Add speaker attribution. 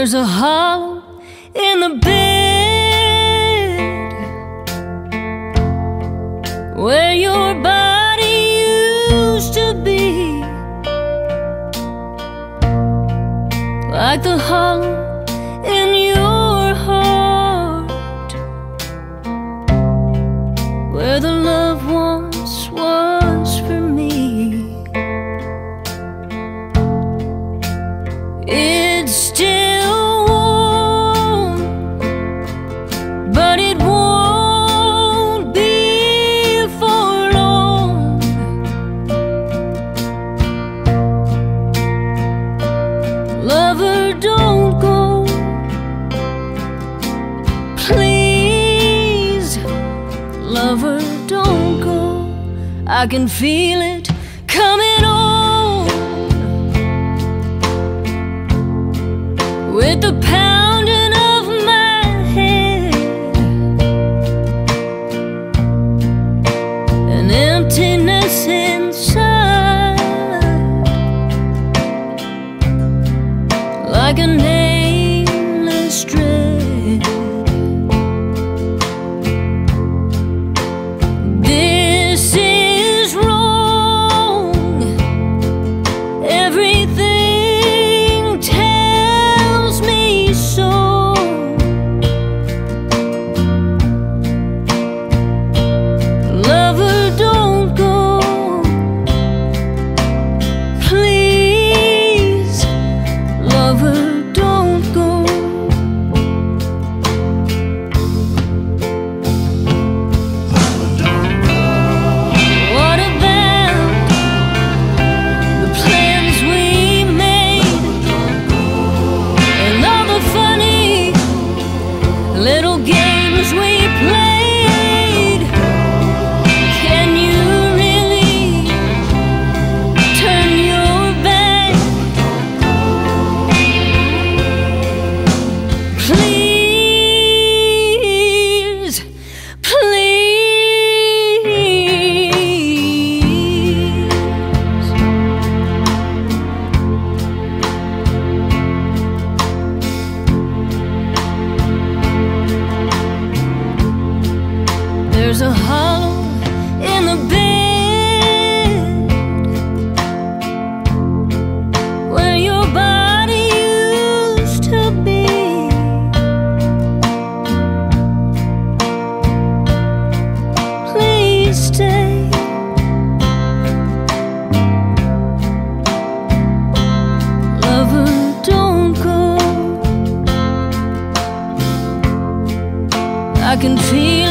Speaker 1: There's a hole in the bed where your body used to be, like the hollow in your heart where the love once was for me. It's still warm, but it won't be for long. Lover, don't go, please. Lover, don't go, I can feel it coming on, with the pounding of my head, an emptiness inside, like a nameless dread. This is wrong. Everything tells me so. Lover, don't go, please. Lover, don't go. What about the plans we made and all the funny little games we played? Can you really turn your back? Please, please. There's a hollow in the bed where your body used to be, please stay. Lover, don't go, I can feel